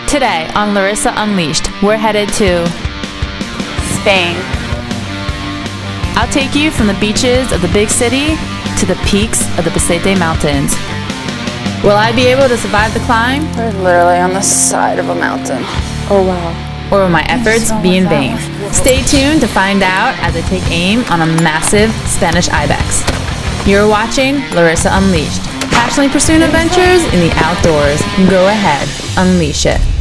Today on Larysa Unleashed, we're headed to Spain. I'll take you from the beaches of the big city to the peaks of the Beceites Mountains. Will I be able to survive the climb? We're literally on the side of a mountain. Oh wow. Or will my efforts be in vain? Stay tuned to find out as I take aim on a massive Spanish Ibex. You're watching Larysa Unleashed. Passionately pursuing adventures in the outdoors. Go ahead, unleash it.